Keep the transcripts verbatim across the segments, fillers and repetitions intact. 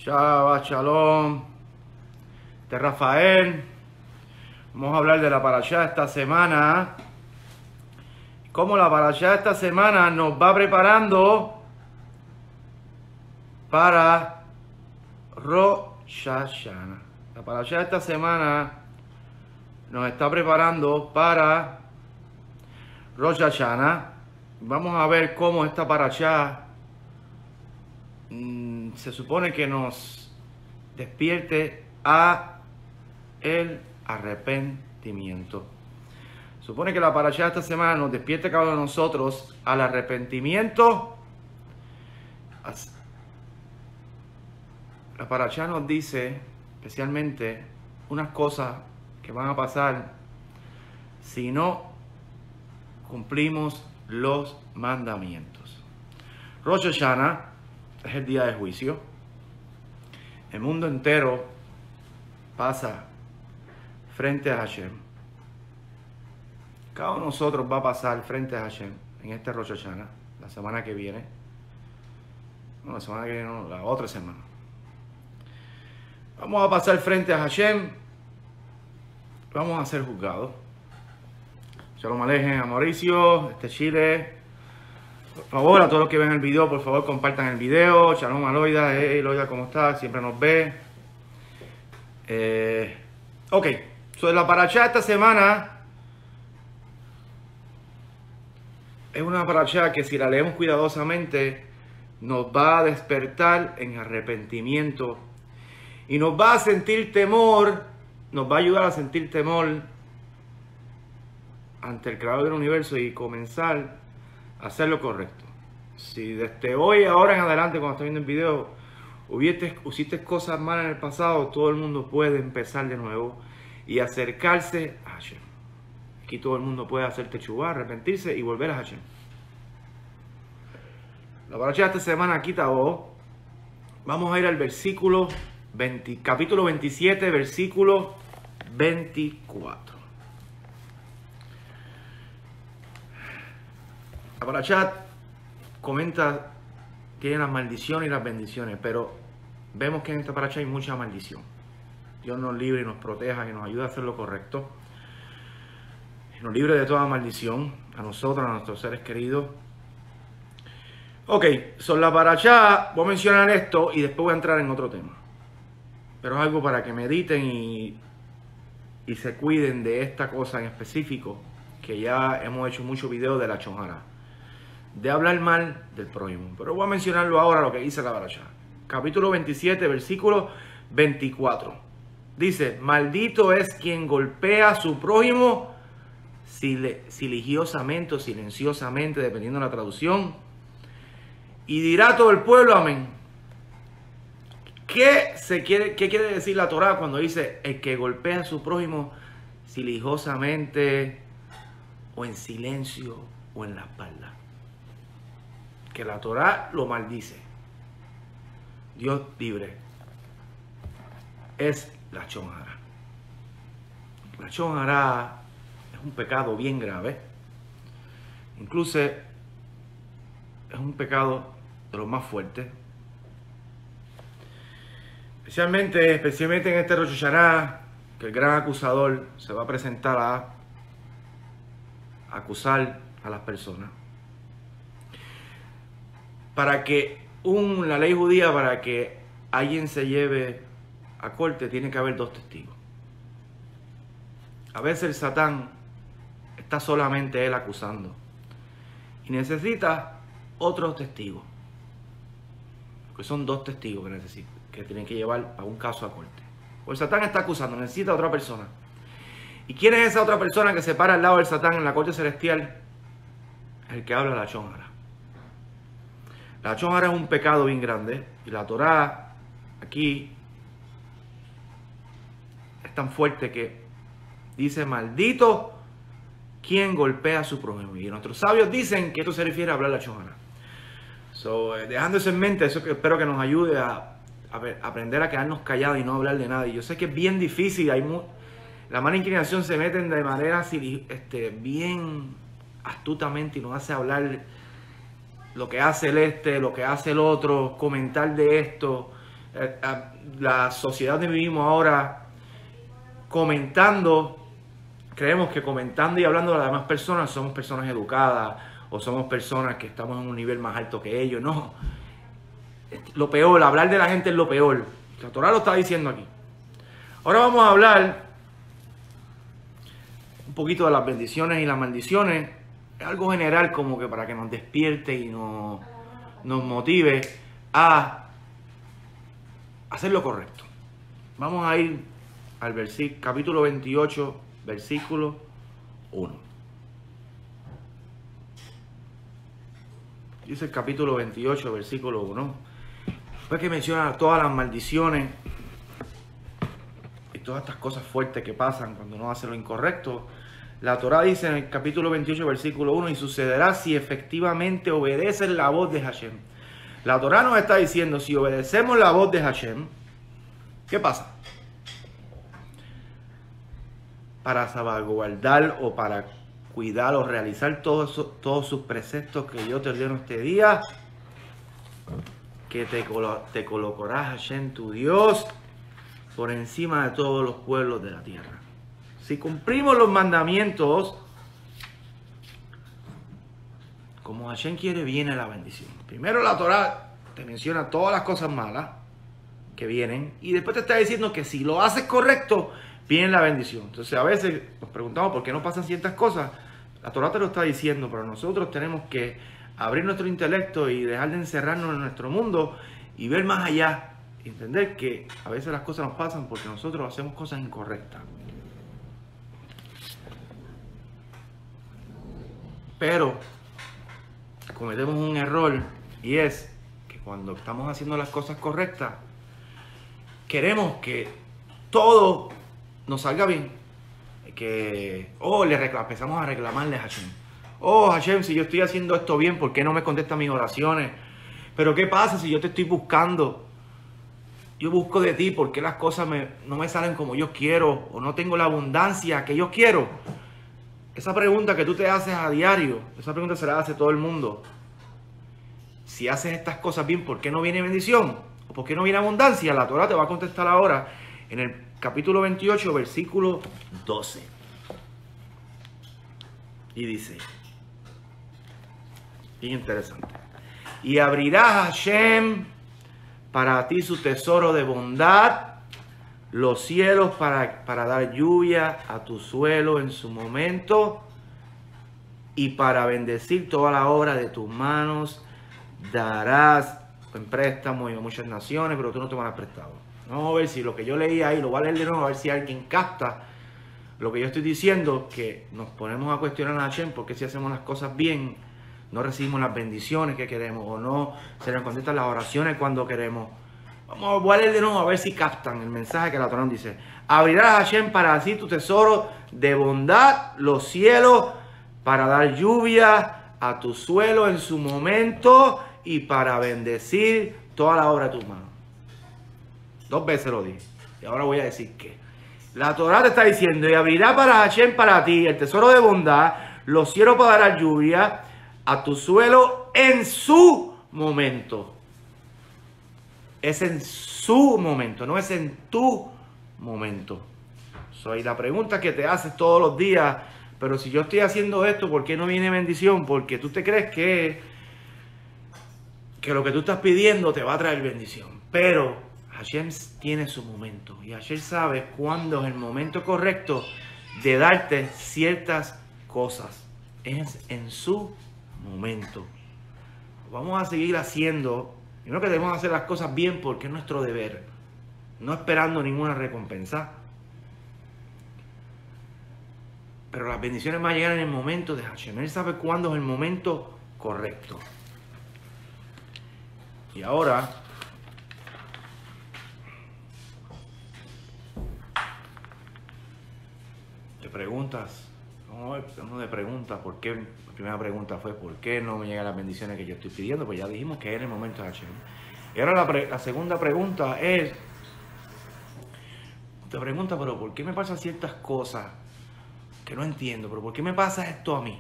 Shabbat Shalom. De Rafael. Vamos a hablar de la parashá esta semana. Cómo la parashá esta semana nos va preparando para Rosh Hashanah. La parashá esta semana nos está preparando para Rosh Hashanah. Vamos a ver cómo esta parashá mmm, se supone que nos despierte a el arrepentimiento. Supone que la parashá esta semana nos despierte a cada uno de nosotros al arrepentimiento. La parashá nos dice especialmente unas cosas que van a pasar si no cumplimos los mandamientos. Rosh Hashanah es el día de juicio. El mundo entero pasa frente a Hashem. Cada uno de nosotros va a pasar frente a Hashem en este Rosh Hashanah, la semana que viene. No, la semana que viene, no, la otra semana. Vamos a pasar frente a Hashem. Vamos a ser juzgados. Shalom Alejem, a Mauricio, este Chile. Por favor, a todos los que ven el video, por favor, compartan el video. Shalom a Loida. Hey, Loida, ¿cómo estás? Siempre nos ve. Eh, ok, sobre la parashá esta semana. Es una parashá que si la leemos cuidadosamente nos va a despertar en arrepentimiento y nos va a sentir temor, nos va a ayudar a sentir temor ante el creador del universo y comenzar a hacer lo correcto. Si desde hoy, ahora en adelante, cuando estás viendo el video, hubiste, hiciste cosas malas en el pasado, todo el mundo puede empezar de nuevo y acercarse a Hashem. Aquí todo el mundo puede hacer techubá, arrepentirse y volver a Hashem. La parashá de esta semana aquí está. Vamos a ir al versículo veinte, capítulo veintisiete, versículo veinticuatro. La parashá comenta, tiene las maldiciones y las bendiciones, pero vemos que en esta parashá hay mucha maldición. Dios nos libre y nos proteja y nos ayuda a hacer lo correcto. Nos libre de toda maldición, a nosotros, a nuestros seres queridos. Ok, sobre la parashá, voy a mencionar esto y después voy a entrar en otro tema. Pero es algo para que mediten y, y se cuiden de esta cosa en específico, que ya hemos hecho muchos videos de la chonjara, de hablar mal del prójimo. Pero voy a mencionarlo ahora, lo que dice la parashá. Capítulo veintisiete, versículo veinticuatro. Dice, maldito es quien golpea a su prójimo siligiosamente o silenciosamente, dependiendo de la traducción, y dirá todo el pueblo amén. ¿Qué, se quiere, ¿Qué quiere decir la Torá cuando dice el que golpea a su prójimo siligiosamente o en silencio o en la espalda? Que la Torá lo maldice. Dios libre. Es la chonjara. La chonjara es un pecado bien grave. Incluso es un pecado de los más fuertes. Especialmente, especialmente en este Rosh Hashanah, que el gran acusador se va a presentar a acusar a las personas. Para que un, la ley judía, para que alguien se lleve a corte, tiene que haber dos testigos. A veces el Satán está solamente él acusando y necesita otros testigos, porque son dos testigos que necesita, que tienen que llevar a un caso a corte. O el Satán está acusando, necesita a otra persona. ¿Y quién es esa otra persona que se para al lado del Satán en la corte celestial? El que habla la chonjara. La chonjara es un pecado bien grande y la Torá aquí es tan fuerte que dice maldito quien golpea a su prójimo. Y nuestros sabios dicen que esto se refiere a hablar la chonjara. So, eh, dejando eso en mente, eso que espero que nos ayude a, a, ver, a aprender a quedarnos callados y no hablar de nada. Y yo sé que es bien difícil, hay mu la mala inclinación se meten de manera este, bien astutamente y nos hace hablar lo que hace el este, lo que hace el otro, comentar de esto, eh, la sociedad donde vivimos ahora, comentando, creemos que comentando y hablando de las demás personas somos personas educadas o somos personas que estamos en un nivel más alto que ellos. No, lo peor, hablar de la gente es lo peor. La Torá lo está diciendo aquí. Ahora vamos a hablar un poquito de las bendiciones y las maldiciones. Es algo general, como que para que nos despierte y nos, nos motive a hacer lo correcto. Vamos a ir al versículo, capítulo veintiocho, versículo uno. Dice el capítulo veintiocho, versículo uno. Después que menciona todas las maldiciones y todas estas cosas fuertes que pasan cuando uno hace lo incorrecto, la Torá dice en el capítulo veintiocho, versículo uno, y sucederá si efectivamente obedecen la voz de Hashem. La Torá nos está diciendo, si obedecemos la voz de Hashem, ¿qué pasa? Para salvaguardar o para cuidar o realizar todos, esos, todos sus preceptos que yo te ordeno este día, que te, colo te colocará Hashem tu Dios por encima de todos los pueblos de la tierra. Si cumplimos los mandamientos, como Hashem quiere, viene la bendición. Primero la Torá te menciona todas las cosas malas que vienen y después te está diciendo que si lo haces correcto, viene la bendición. Entonces a veces nos preguntamos por qué no pasan ciertas cosas. La Torá te lo está diciendo, pero nosotros tenemos que abrir nuestro intelecto y dejar de encerrarnos en nuestro mundo y ver más allá. Entender que a veces las cosas nos pasan porque nosotros hacemos cosas incorrectas. Pero cometemos un error y es que cuando estamos haciendo las cosas correctas, queremos que todo nos salga bien. Que, oh, le empezamos a reclamarle a Hashem. Oh, Hashem, si yo estoy haciendo esto bien, ¿por qué no me contesta mis oraciones? Pero ¿qué pasa si yo te estoy buscando? Yo busco de ti, ¿por qué las cosas me, no me salen como yo quiero? ¿O no tengo la abundancia que yo quiero? Esa pregunta que tú te haces a diario, esa pregunta se la hace todo el mundo. Si haces estas cosas bien, ¿por qué no viene bendición? ¿O por qué no viene abundancia? La Torá te va a contestar ahora en el capítulo veintiocho, versículo doce. Y dice, bien interesante, y abrirá Hashem para ti su tesoro de bondad, los cielos para, para dar lluvia a tu suelo en su momento, y para bendecir toda la obra de tus manos, darás en préstamo y a muchas naciones, pero tú no te van a prestado. Vamos a ver si lo que yo leí ahí, lo voy a leer de nuevo, a ver si alguien capta lo que yo estoy diciendo, que nos ponemos a cuestionar a Hashem porque si hacemos las cosas bien, no recibimos las bendiciones que queremos, o no se nos contestan las oraciones cuando queremos. Vamos a leer de nuevo a ver si captan el mensaje que la Torá dice. Abrirá Hashem para así tu tesoro de bondad, los cielos, para dar lluvia a tu suelo en su momento y para bendecir toda la obra de tus manos. Dos veces lo dije. Y ahora voy a decir que la Torá te está diciendo, y abrirá para Hashem para ti el tesoro de bondad, los cielos para dar lluvia a tu suelo en su momento. Es en su momento, no es en tu momento. Soy la pregunta que te haces todos los días, pero si yo estoy haciendo esto, ¿por qué no viene bendición? Porque tú te crees que, que lo que tú estás pidiendo te va a traer bendición. Pero Hashem tiene su momento y Hashem sabe cuándo es el momento correcto de darte ciertas cosas. Es en su momento. Vamos a seguir haciendo. Yo creo que debemos hacer las cosas bien porque es nuestro deber, no esperando ninguna recompensa. Pero las bendiciones van a llegar en el momento de Hashem. Él sabe cuándo es el momento correcto. Y ahora te preguntas, uno de preguntas, ¿por qué? La primera pregunta fue, ¿por qué no me llegan las bendiciones que yo estoy pidiendo? Pues ya dijimos que era el momento de Hashem. Y ahora la, pre, la segunda pregunta es, te pregunta, pero ¿por qué me pasan ciertas cosas que no entiendo? ¿Pero por qué me pasa esto a mí?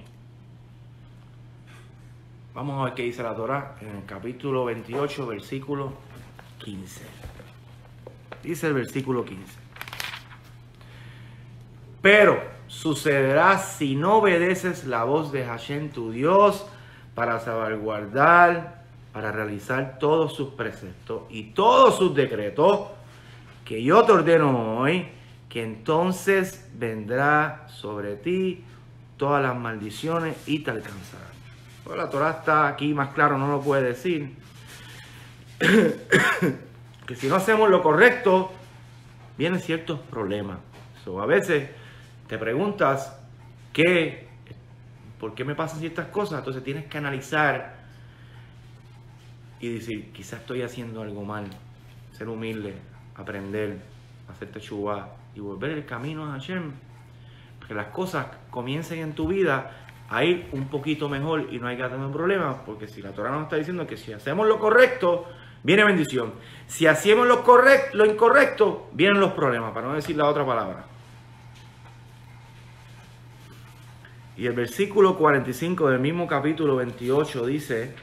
Vamos a ver qué dice la Torá en el capítulo veintiocho, versículo quince. dice el versículo quince. Pero sucederá si no obedeces la voz de Hashem tu Dios para salvaguardar, para realizar todos sus preceptos y todos sus decretos que yo te ordeno hoy, que entonces vendrá sobre ti todas las maldiciones y te alcanzarán. Pues la Torah está aquí más claro, no lo puede decir. Que si no hacemos lo correcto, vienen ciertos problemas. So, a veces te preguntas, ¿qué? ¿Por qué me pasan ciertas cosas? Entonces tienes que analizar y decir, quizás estoy haciendo algo mal. Ser humilde, aprender, hacer teshuvá y volver el camino a Hashem. Que las cosas comiencen en tu vida a ir un poquito mejor y no hay que tener problemas, porque si la Torah nos está diciendo que si hacemos lo correcto, viene bendición. Si hacemos lo correcto, lo incorrecto, vienen los problemas, para no decir la otra palabra. Y el versículo cuarenta y cinco del mismo capítulo veintiocho dice: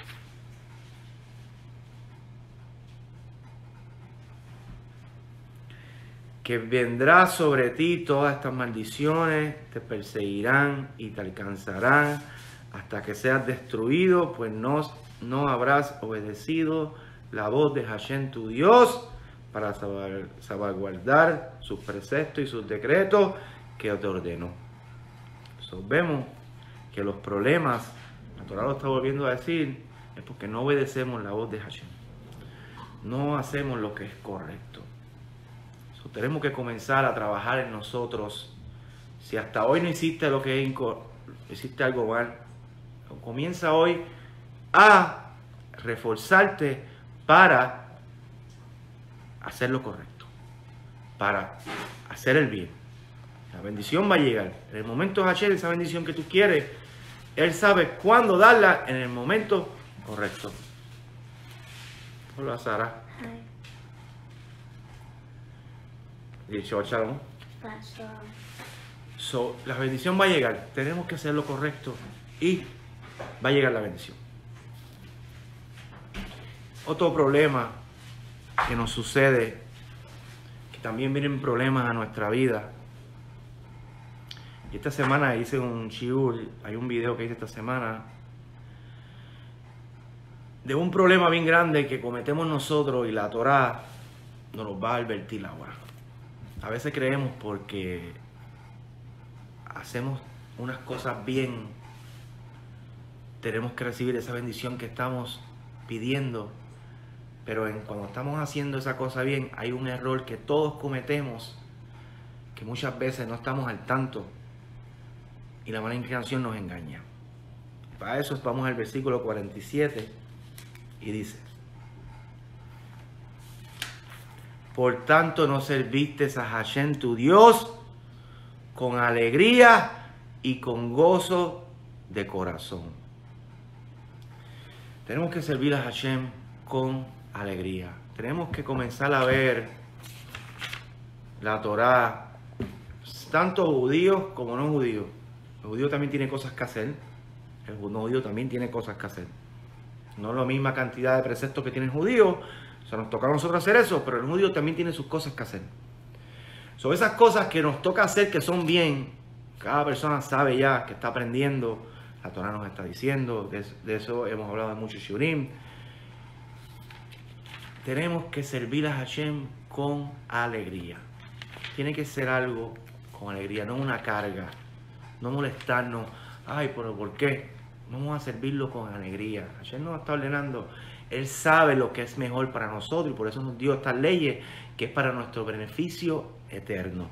que vendrá sobre ti todas estas maldiciones, te perseguirán y te alcanzarán hasta que seas destruido, pues no, no habrás obedecido la voz de Hashem tu Dios para salvaguardar sus preceptos y sus decretos que te ordenó. So, vemos que los problemas, la Torah lo está volviendo a decir, es porque no obedecemos la voz de Hashem. No hacemos lo que es correcto. So, tenemos que comenzar a trabajar en nosotros. Si hasta hoy no hiciste lo que es incorrecto, hiciste algo mal, comienza hoy a reforzarte para hacer lo correcto, para hacer el bien. La bendición va a llegar. En el momento de Hashem, esa bendición que tú quieres, Él sabe cuándo darla en el momento correcto. Hola, Sara. Dicho, Shalom. So, la bendición va a llegar. Tenemos que hacer lo correcto y va a llegar la bendición. Otro problema que nos sucede, que también vienen problemas a nuestra vida. Y esta semana hice un shiur, hay un video que hice esta semana de un problema bien grande que cometemos nosotros y la Torah nos lo va a advertir ahora. A veces creemos porque hacemos unas cosas bien, tenemos que recibir esa bendición que estamos pidiendo, pero en, cuando estamos haciendo esa cosa bien, hay un error que todos cometemos, que muchas veces no estamos al tanto. Y la mala inclinación nos engaña. Para eso vamos al versículo cuarenta y siete y dice: por tanto no serviste a Hashem tu Dios con alegría y con gozo de corazón. Tenemos que servir a Hashem con alegría. Tenemos que comenzar a ver la Torah, tanto judíos como no judíos. El judío también tiene cosas que hacer. El no judío también tiene cosas que hacer. No es la misma cantidad de preceptos que tiene el judío. O sea, nos toca a nosotros hacer eso, pero el judío también tiene sus cosas que hacer. Son esas cosas que nos toca hacer que son bien. Cada persona sabe ya que está aprendiendo. La Torah nos está diciendo. De, de eso hemos hablado en muchos shiurim. Tenemos que servir a Hashem con alegría. Tiene que ser algo con alegría, no una carga. No molestarnos, ay, pero ¿por qué? Vamos a servirlo con alegría. Hashem nos está ordenando. Él sabe lo que es mejor para nosotros y por eso nos dio estas leyes que es para nuestro beneficio eterno.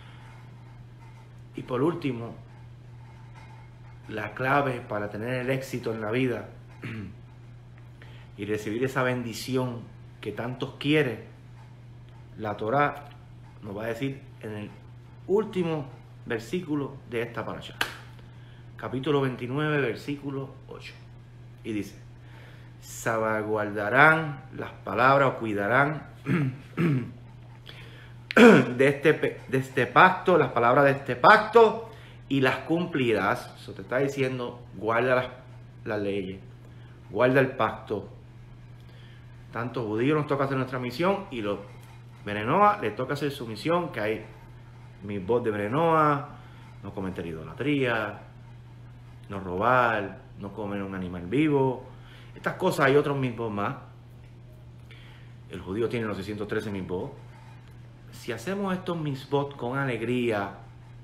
Y por último, la clave para tener el éxito en la vida y recibir esa bendición que tantos quieren, la Torah nos va a decir en el último versículo de esta parasha, capítulo veintinueve, versículo ocho, y dice: salvaguardarán las palabras o cuidarán de este, de este pacto, las palabras de este pacto, y las cumplirás. Eso te está diciendo, guarda las, las leyes, guarda el pacto. Tanto judíos nos toca hacer nuestra misión y los Berenoa le toca hacer su misión, que hay mitzvot de Berenoa, no cometer idolatría, no robar, no comer un animal vivo. Estas cosas hay otros mitzvot más. El judío tiene los seiscientos trece mitzvot. Si hacemos estos mitzvot con alegría,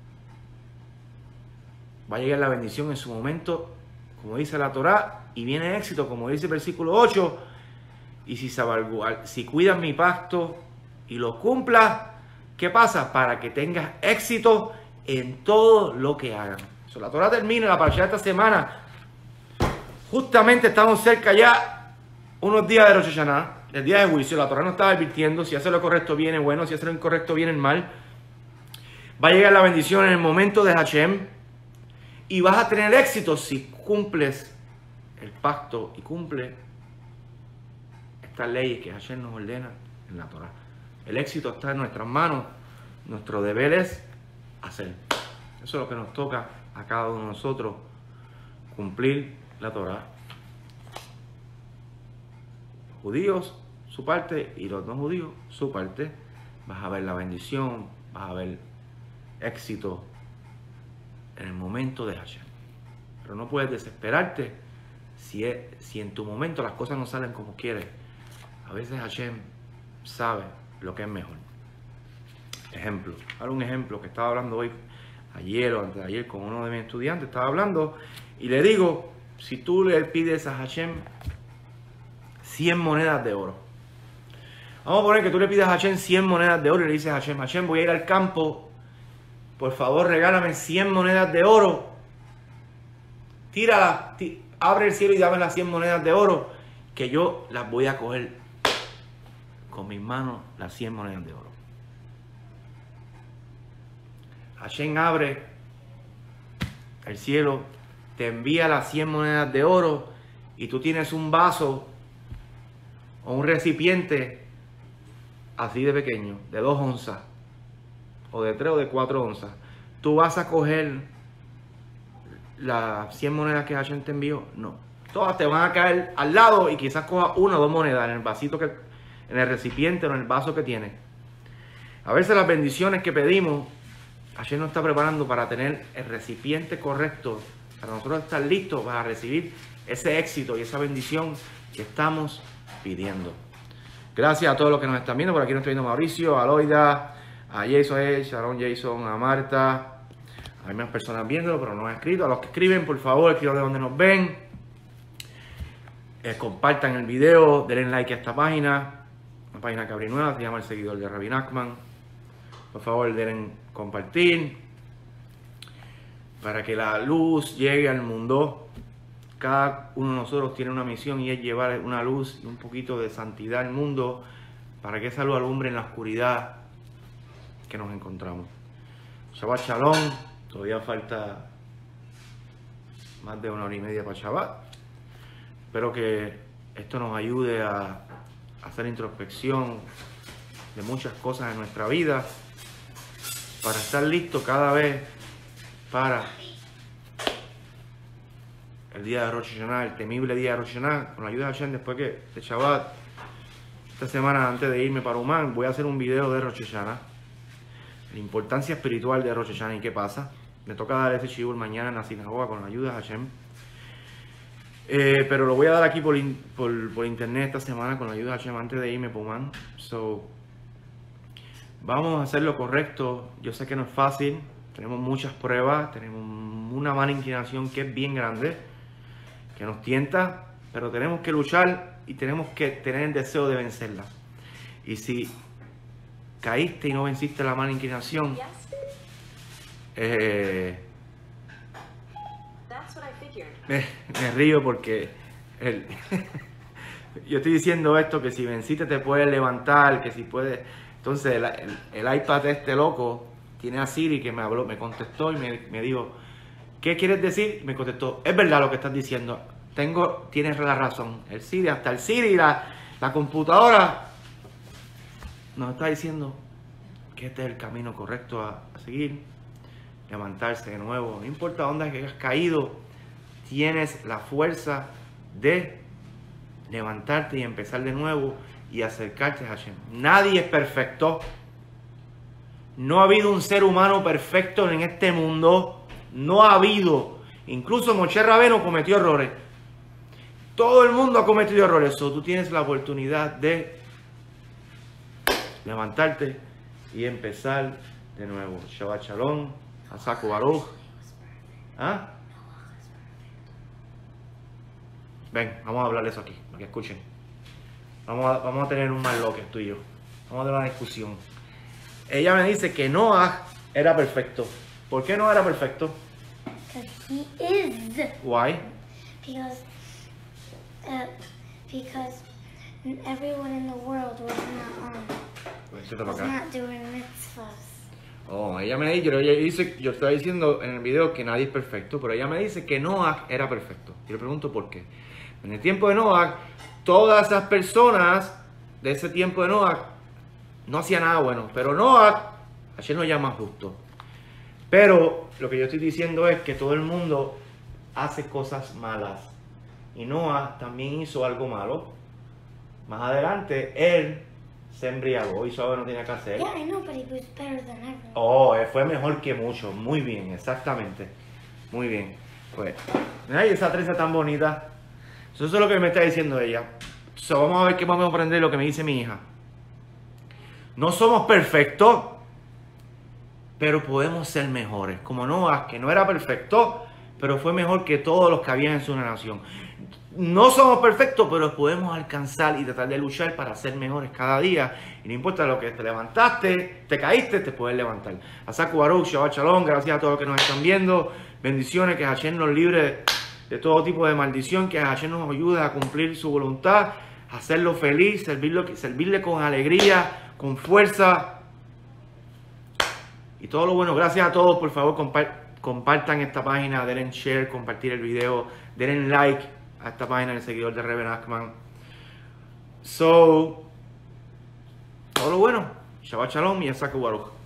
va a llegar la bendición en su momento, como dice la Torá, y viene éxito, como dice el versículo ocho. Y si, si cuidas mi pacto y lo cumplas, ¿qué pasa? Para que tengas éxito en todo lo que hagan. So, la Torá termina la parashá de esta semana. Justamente estamos cerca ya, unos días de Rosh Hashanah, el día de juicio. La Torá nos está advirtiendo, si hace lo correcto viene bueno, si hace lo incorrecto viene mal. Va a llegar la bendición en el momento de Hashem. Y vas a tener éxito si cumples el pacto y cumple estas leyes que Hashem nos ordena en la Torá. El éxito está en nuestras manos. Nuestro deber es hacer. Eso es lo que nos toca a cada uno de nosotros, cumplir la Torá. Los judíos, su parte, y los no judíos, su parte. Vas a ver la bendición, vas a ver éxito en el momento de Hashem. Pero no puedes desesperarte si, es, si en tu momento las cosas no salen como quieres. A veces Hashem sabe lo que es mejor. Ejemplo, ahora un ejemplo que estaba hablando hoy, ayer o antes de ayer con uno de mis estudiantes, estaba hablando y le digo, si tú le pides a Hashem cien monedas de oro. Vamos a poner que tú le pides a Hashem cien monedas de oro y le dices a Hashem, Hashem, voy a ir al campo, por favor regálame cien monedas de oro. Tíralas, tí, abre el cielo y dame las cien monedas de oro, que yo las voy a coger con mis manos, las cien monedas de oro. Hashem abre el cielo, te envía las cien monedas de oro y tú tienes un vaso o un recipiente así de pequeño, de dos onzas, o de tres o de cuatro onzas. ¿Tú vas a coger las cien monedas que Hashem te envió? No. Todas te van a caer al lado y quizás cojas una o dos monedas en el vasito, que, en el recipiente o en el vaso que tienes. A veces las bendiciones que pedimos, Hashem nos está preparando para tener el recipiente correcto, para nosotros estar listos para recibir ese éxito y esa bendición que estamos pidiendo. Gracias a todos los que nos están viendo. Por aquí nos está viendo Mauricio, a Loida, a Jason, a Sharon Jason, a Marta. Hay más personas viéndolo, pero no han escrito. A los que escriben, por favor, escriban de donde nos ven. Eh, compartan el video, denle like a esta página. Una página que abrí nueva, se llama El Seguidor de Rabbi Nachman. Por favor, denle compartir para que la luz llegue al mundo. Cada uno de nosotros tiene una misión y es llevar una luz y un poquito de santidad al mundo para que esa luz alumbre en la oscuridad que nos encontramos. Shabbat Shalom. Todavía falta más de una hora y media para Shabbat. Espero que esto nos ayude a hacer introspección de muchas cosas en nuestra vida para estar listo cada vez para el día de Rosh Hashanah, el temible día de Rosh Hashanah. Con la ayuda de Hashem, después que de Shabbat, esta semana antes de irme para Umán, voy a hacer un video de Rosh Hashanah, la importancia espiritual de Rosh Hashanah y qué pasa. Me toca dar ese shiur mañana en la sinagoga con la ayuda de Hashem. Eh, pero lo voy a dar aquí por, por, por internet esta semana con la ayuda de Hashem antes de irme para Umán. So, vamos a hacer lo correcto. Yo sé que no es fácil. Tenemos muchas pruebas. Tenemos una mala inclinación que es bien grande, que nos tienta. Pero tenemos que luchar y tenemos que tener el deseo de vencerla. Y si caíste y no venciste la mala inclinación, eh, me, me río porque el, yo estoy diciendo esto, que si venciste te puedes levantar, que si puedes. Entonces el, el, el iPad este loco tiene a Siri que me habló, me contestó y me, me dijo, ¿qué quieres decir? Me contestó, es verdad lo que estás diciendo, tengo, tienes la razón. El Siri, hasta el Siri, la, la computadora nos está diciendo que este es el camino correcto a, a seguir, levantarse de nuevo. No importa dónde hayas caído, tienes la fuerza de levantarte y empezar de nuevo y acercarte a Hashem. Nadie es perfecto. No ha habido un ser humano perfecto en este mundo. No ha habido. Incluso Moshe Rabbeinu cometió errores. Todo el mundo ha cometido errores. So, tú tienes la oportunidad de levantarte y empezar de nuevo. Shabbat Shalom. Hazaku Baruch. ¿Ah? Ven, vamos a hablar de eso aquí, para que escuchen. Vamos a, vamos a tener un malloque tú y yo. Vamos a tener una discusión. Ella me dice que Noah era perfecto. ¿Por qué no era perfecto? Because he is. Why? Because, uh, because everyone in the world was not on. Was not doing mitzvahs. Oh, ella me dice, ella dice, yo estaba diciendo en el video que nadie es perfecto, pero ella me dice que Noah era perfecto. Yo le pregunto por qué. En el tiempo de Noah, todas esas personas de ese tiempo de Noah no hacían nada bueno, pero Noah, ayer lo llama justo. Pero lo que yo estoy diciendo es que todo el mundo hace cosas malas. Y Noah también hizo algo malo. Más adelante, él se embriagó, hizo algo que no tenía que hacer. Yeah, I know, but he was better than everyone. Oh, él fue mejor que muchos. Muy bien, exactamente. Muy bien. Pues, ay, esa trenza tan bonita. Eso es lo que me está diciendo ella. So, vamos a ver qué vamos a aprender lo que me dice mi hija. No somos perfectos, pero podemos ser mejores. Como Noah, que no era perfecto, pero fue mejor que todos los que habían en su nación. No somos perfectos, pero podemos alcanzar y tratar de luchar para ser mejores cada día. Y no importa lo que te levantaste, te caíste, te puedes levantar. Hazaku Baruch, Shabbat Shalom, gracias a todos los que nos están viendo. Bendiciones, que Hashem nos libre de, de todo tipo de maldición, que Hashem nos ayude a cumplir su voluntad, a hacerlo feliz, servirlo, servirle con alegría, con fuerza. Y todo lo bueno. Gracias a todos, por favor, compart compartan esta página, denle share, compartir el video, denle like a esta página del seguidor de Reuben Ackman. So, todo lo bueno. Shabbat Shalom y Hazaku Baruch.